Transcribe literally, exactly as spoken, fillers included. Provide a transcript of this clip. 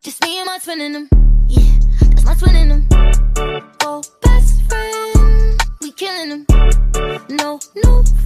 Just me and my twin in them. Yeah, that's my twin in them. Oh, best friend, we killing them. No, no